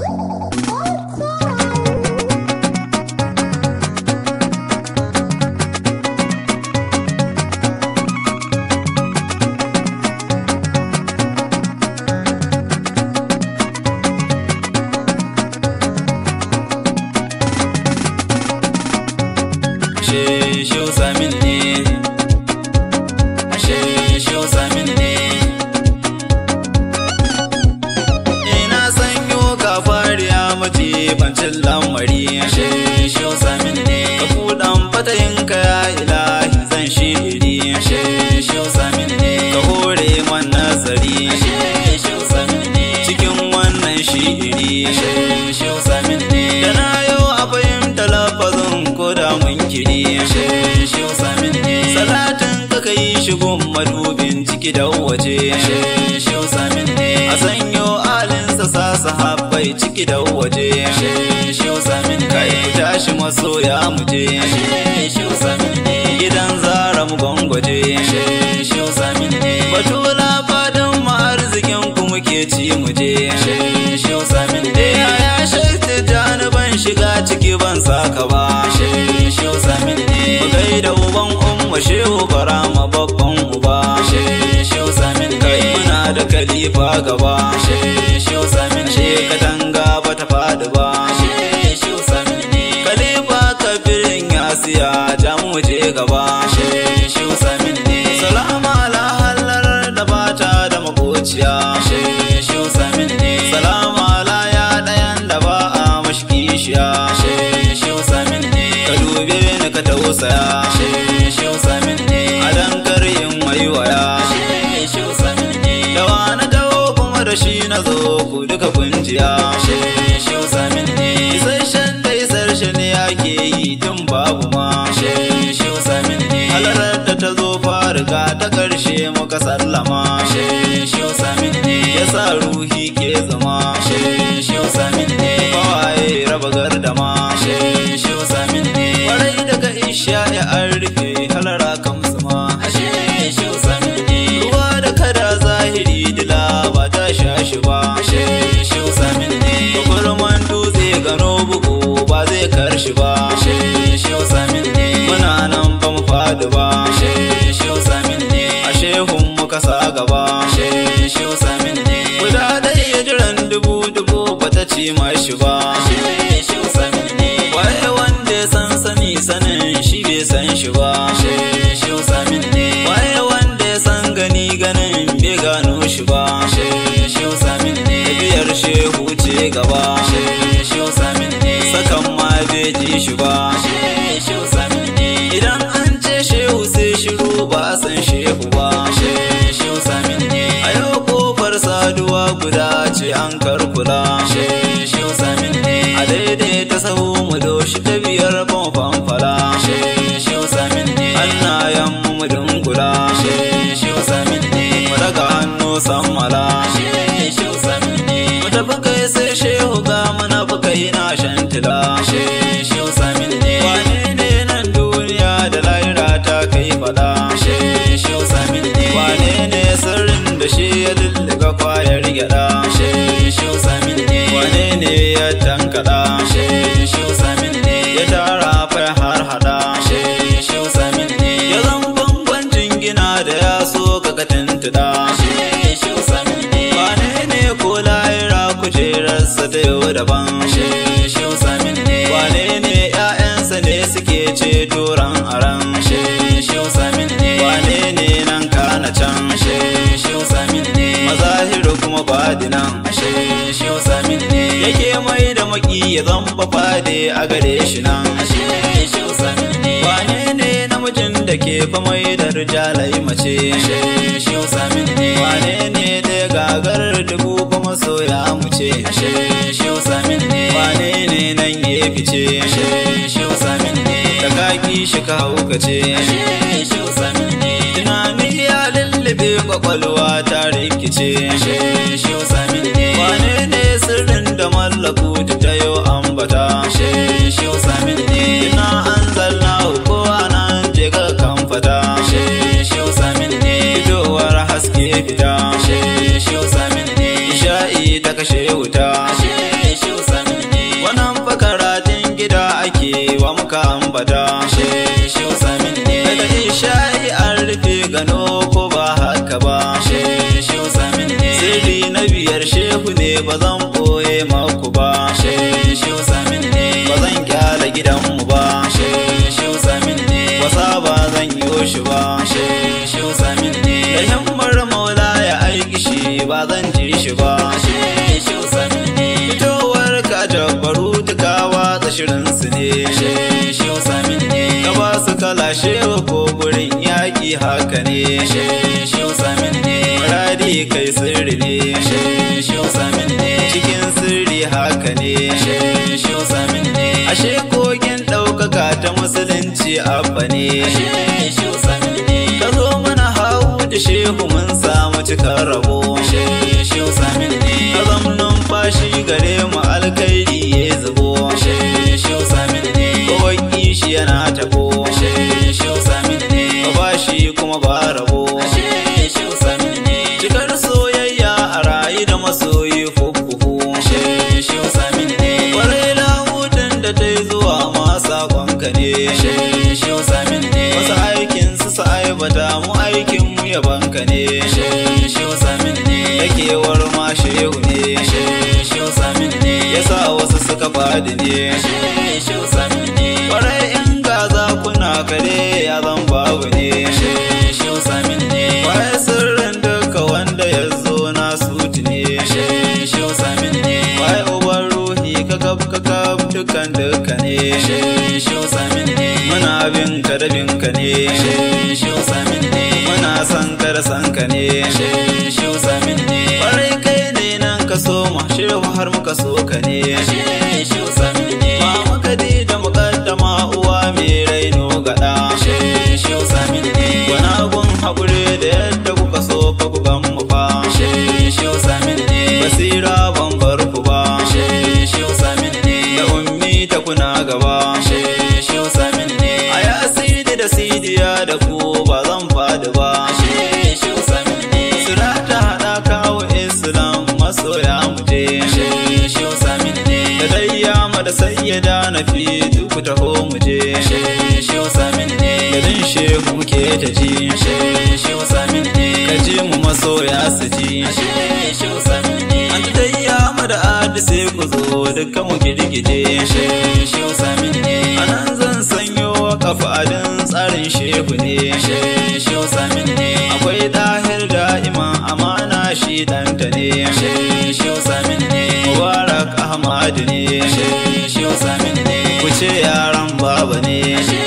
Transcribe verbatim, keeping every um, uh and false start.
Shehu Saminu ne, ashe Shehu Saminu ne. Ina sanyo ka fariya mace bancin lamari, ashe Shehu Saminu ne. Ka kudan fatayin ka ya ilahi zan shiri, ashe Shehu Saminu ne. Ka hore man nazari, ashe Shehu Saminu ne. Cikin wannan shiri, ashe Shehu Saminu ne. Da na yau a fahimta lafazin ko da mun kiri, ashe Shehu Saminu ne. Salatin ka kai shigun madubin ciki da waje, ashe Shehu Saminu ne. A sanyo alinsa sa sahabbai ciki da waje, ashe Shehu Saminu ne. Kai ku tashi masoya mu je, ashe Shehu Saminu ne. Gidan zara mu gwangwaje, ashe Shehu Saminu ne. Batula fadin mu arzikin ku muke ci mu je, ashe Shehu Saminu ne. Ya shakti janiban shiga ciki ban saka ba, ashe Shehu Saminu ne. Mu gaida uban umma Shehu Barama babban uba, ashe Shehu Saminu ne. Kai muna da kalifa gaba, ashe Shehu Saminu ne. Katanga bata fadi ba, ashe Shehu Saminu ne. Kalifa kafirin yasiya ja mu je gaba, ashe Shehu Saminu ne. Salama ala halar da bata da makociya, ashe Shehu Saminu ne. Salama ala ya dayan da ba a mashi kishiya, ashe Shehu Saminu ne. Ka dube ni ka tausaya, ashe Shehu Saminu ne. A dankar yin waiwaya, ashe Shehu Saminu ne. Da wani dawo kuma da shi na zo ku duka kunjiya, ashe Shehu Saminu ne. Isasshen da isarshe ne ake yi tun babu ma, ashe Shehu Saminu ne. Halarar da ta zo fariga ta karshe muka sallama, ashe Shehu Saminu ne. Ya sa ruhi ke zama, ashe Shehu Saminu ne. Bawaye raba gardama, ashe Shehu Saminu ne. Kwarai daga isha ya an rufe halara kamsu ma, ashe Shehu Saminu ne. Ruwa da kada zahiri dila ba ta sha shi ba, ashe Shehu Saminu ne. Kurman dutse gano bugu ba zai karshi ba, ashe Shehu Saminu ne. Muna nan ba mu fadi ba, ashe Shehu Saminu ne. Ashe hun muka sa gaba, ashe Shehu Saminu ne. Guda ɗaya jiran dubu dubu bata ci mashi ba, ashe Shehu Saminu ne. Waye wanda ya san sani sanin shi bai san shi ba, ashe Shehu Saminu ne. Waye wanda ya san gani ganin bai gano shi ba, ashe Shehu Saminu ne. Tafiyar shehu ce gaba, ashe Shehu Saminu ne. Sakan ma bai ji shi ba, ashe Shehu Saminu ne. Idan an ce shehu sai shiru ba a san shehu ba, ashe Shehu Saminu ne. A yau kofar saduwa guda ce an karkula, ashe Shehu Saminu ne. A daidai ta sahu mu doshi ta biyar ban fanfala, ashe Shehu Saminu ne. Hannayen mu dungula, ashe Shehu Saminu ne. Mu daga hannu sammala, ashe Shehu Saminu ne. Mu tafi kai sai shehu ga mana bukai na shantila, ashe Shehu Saminu ne. Wane ne nan duniya da lahira ta kai fada, ashe Shehu Saminu ne. Wane ne sirrin da shi ya lulluga kwayar gyada, ashe Shehu Saminu ne. Wane ne ya tankada, ashe Shehu Saminu ne. Ya tara fa har hada, ashe Shehu Saminu ne. Ya zan bangon jingina da ya so ka tuntuda, ashe Shehu Saminu ne. Wane ne ko lahira kujerarsa da yau daban, ashe Shehu Saminu ne. Wane ne ƴaƴansa ne suke ceto ran aran, ashe Shehu Saminu ne. Wane ne nan kana can, ashe Shehu Saminu ne. Mazahiru kuma badinan, ashe Shehu Saminu ne. Yake mai da maki ya zamba fade a gare shi nan, ashe Shehu Saminu ne. Wane ne namijin da ke fa mai da rijalai mace, ashe Shehu Saminu ne. Wane ne da gagar dubu fa masoya mu ce, ashe Shehu Saminu ne. Wane ne nan ya fice, ashe Shehu Saminu ne. Da kaki shi ka haukace, ashe Shehu Saminu ne. Tunani ya lullube kwakwalwa ta rikice, ashe Shehu Saminu ne. Wane ne sirrin da mallaku ta yau ambata, ashe Shehu Saminu ne. Ina an zalla ko anan je ga kamfata, ashe Shehu Saminu ne. Fitowar haske fita, ashe Shehu Saminu ne. Isha'i ta kashe wuta, ashe Shehu muka ambata shehu samin ne daga isha'i an rufe gano ko ba haka ba shehu samin ne sirri na biyar shehu ne ba zan boye maku ba shehu samin ne ba zan kyala gidanmu ba shehu samin ne wasa ba zan yi shi ba shehu samin ne da himmar maula ya aiki shi ba zan ji shi ba shehu samin ne fitowar ka jabbaru tukawa ta shirinsu ne shehu samin ne ka ba su kala shehu ko gurin yaƙi haka ne shehu samin ne muradi kai sirri ne shehu samin ne cikin sirri haka ne shehu samin ne ashe kogin ɗaukaka ta musulunci abba ne shehu samin ne ka zo mana hau da shehu mun samu cikar rabo shehu samin ne ka zam numfashi gare mu alkairi ya zubo shehu samin ne kawai kishi yana tabo shehu samin ne ka bashi kuma ba rabo shehu samin ne cikar soyayya a rayu da masoyi fukuhu shehu samin ne kwarai lahudin da ta yi zuwa ma sakonka ne shehu samin ne wasu aikin su sa aibata mu aikin mu yabanka ne shehu samin ne yakewar ma shehu ne shehu samin ne yasa wasu suka fadi ne shehu samin ne kwarai in ga za kuna kare ya zan babu ne shehu samin ne kwarai sirrin duka wanda ya zo na suti ne shehu samin ne kwarai uban ruhi ka gab ka gab dukan duka ne shehu samin ne muna bin ka da bin ka ne shehu samin ne muna san ka da san ka ne shehu samin ne kwarai kai ne nan ka so ma shehu har muka so ka ne shehu samin ne ma muka di da mukaddama uwa mai raino gada shehu samin ne wana gun haƙuri da yadda kuka so fa ku ban mu fa shehu samin ne basira ban bar ku ba shehu samin ne da ummi ta kuna gaba shehu samin ne a ya sidi da sidiya da ku ba zan fadi ba shehu samin ne sirata haɗa kawo islam masoya mu je shehu samin ne da dayya ma da sayyada na fi duk taho mu je shehu samin ne gadin shehu muke ta ji shehu samin ne ka ji mu masoya su ji shehu samin ne an dayya ma da adi sai ku zo dukkan mu gidigide shehu samin ne anan zan sanyo kafadin tsarin shehu ne shehu samin ne akwai dahir da'iman amana shi danta ne shehu samin ne mubarak ahmad ne shehu samin ne ku ce yaran baba ne